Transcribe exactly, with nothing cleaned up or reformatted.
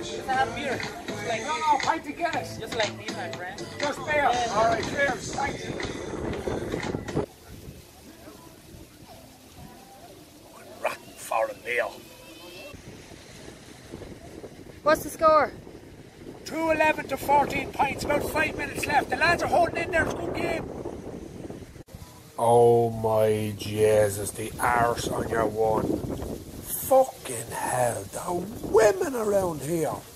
Just have beer. Just like No, no, pint of Guinness. Just like me, my friend. Just beer. Yeah. All right, cheers. Thanks. Rotten foreign meal. What's the score? two eleven to fourteen pints, about five minutes left. The lads are holding in there, it's a good game. Oh my Jesus, the arse on your one. Fucking hell, the women around here.